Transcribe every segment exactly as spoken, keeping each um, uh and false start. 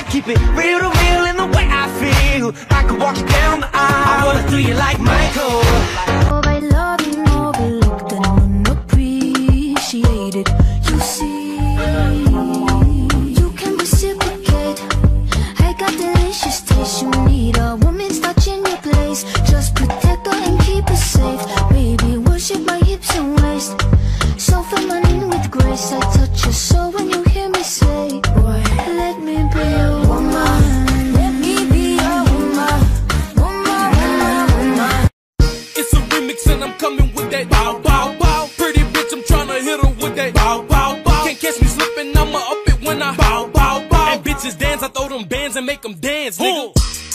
keep it real to real in the way I feel. I could walk you down the aisle, I wanna do you like Michael. I love you overlooked and unappreciated. You see, you can reciprocate. I got delicious taste. You need a woman's touch in your place. Just protect her and keep her safe. Baby, worship my hips and waist. So feminine with grace. I touch your soul when you hear me say, boy, let me be your woman. Let me be your woman. Woman, woman, woman. It's a remix and I'm coming with that bow, bow, bow. Pretty bitch, I'm tryna hit her with that bow, bow, bow. Can't catch me slipping, I'ma up it when I bow, bow, bow. And bitches dance, I throw them bands and make them dance, nigga.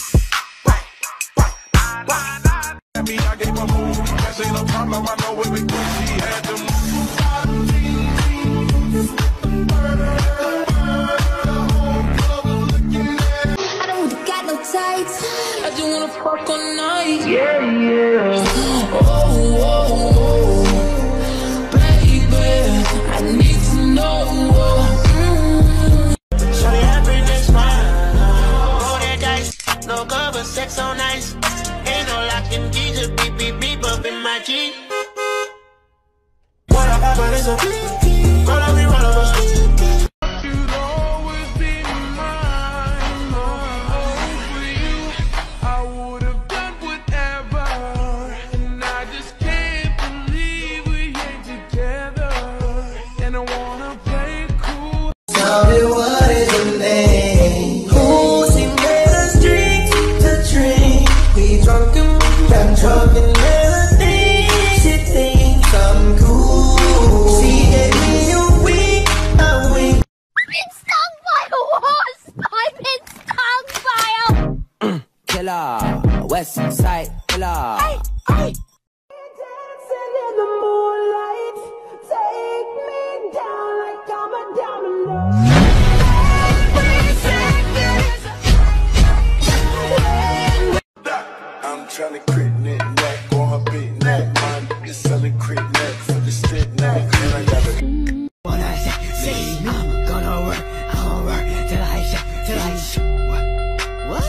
I mean, I gave a move, that ain't no problem, I know it was when she had them. I don't want got no tights. I just wanna fuck all night. Yeah, yeah. Oh, oh, oh, baby, I need to know. Mm. Shawty happiness fine. Roll that dice, no cover, sex on ice. Ain't no locking keys, a beep beep beep up in my Jeep. What I got, but it's a beep. Roll up me, roll up us. You'd always be mine, mine. For you, I would have done whatever. And I just can't believe we ain't together. And I wanna play cool. Tell me what is your name? Who's in us drink to drink? We drunk and I'm drunk and melody. She thinks I'm cool. She gave me a wink, a wink. I've been stung by a wasp. I've been stung by a Killer, West Side Killer. Hey, hey. Dancing in the moonlight, take me down like I'm a diamond. Every second is I'm tryna crit knit neck on her big neck. My niggas selling crit neck for the strip neck. And I got it. What I say, say, I'm gonna work, I'll work till I shake, till I shake. What? What?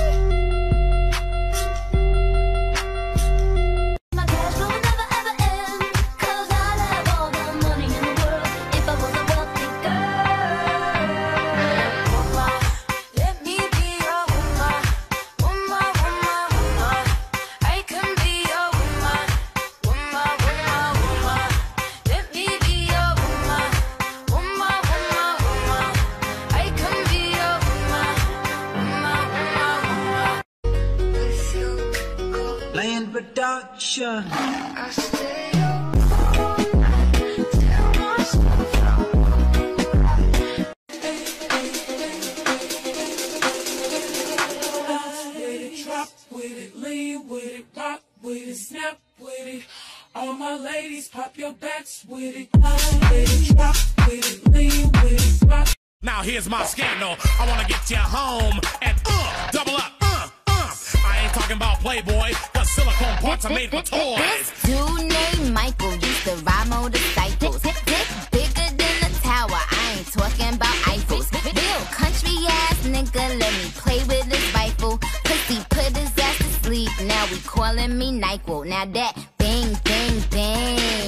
My cash flow will never ever end, 'cause I'd have all the money in the world if I was a wealthy girl. Woman, let me be your woman. Woman, woman, woman. I can be your woman. Woman, woman, woman. Let me be your woman. Woman, woman, woman. I can be your woman. Woman, woman, woman. Land production. I stay up, tell myself With it, drop with it, lean with it, rock with it, snap with it. All my ladies, pop your backs with it. With it, drop with it, lean with it, rock. Now here's my scandal. I wanna get you home and uh, double up, uh, uh. I ain't talking about Playboy, cause silicone parts are made for toys. This dude named Michael used to ride motorcycles. Dick bigger than a tower. I ain't talking about Eiffels. Real country ass nigga, let me play with his rifle. Pussy put his ass to sleep. Now we calling me NyQuil. Now that bang, bang, bang.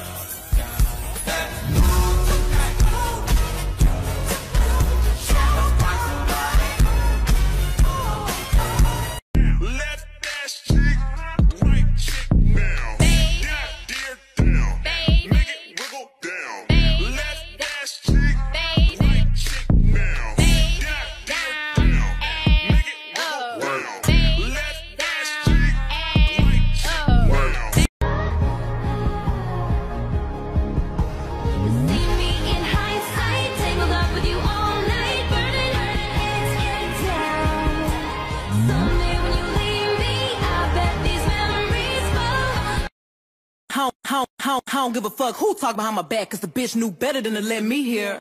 Left ass chick, right chick now. Yeah, dear down. Make it wiggle down. Left ass chick, right chick now. Yeah, dear down. Make it wiggle down. Left ass chick, right chick now. See me in hindsight, tangled up with you all night, burning, burning hands get down. Someday when you leave me, I bet these memories fall. How, how, how, how don't give a fuck who talk behind my back, cause the bitch knew better than to let me hear.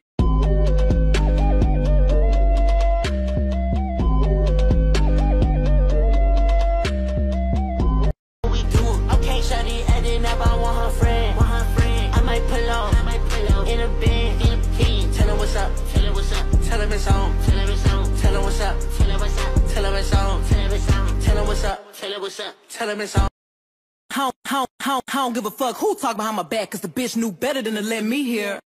We do. Okay, shawty, adding up, I want her friend. Want her friend. I might pull up, I might pull up in a bed, in a pin. Tell her what's up, tell her what's up, tell her it's on, tell her it's on, tell her what's up. what's up? Tell him it's on. I don't, I don't, I don't, I don't give a fuck who talk behind my back, cause the bitch knew better than to let me hear.